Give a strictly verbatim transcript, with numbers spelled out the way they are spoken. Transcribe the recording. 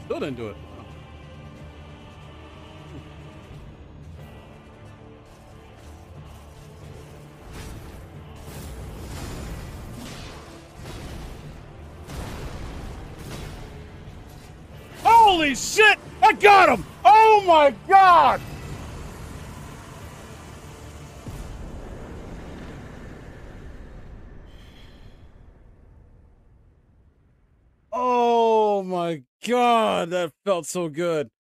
Still didn't do it. Holy shit! I got him! Oh my god! Oh my god, that felt so good.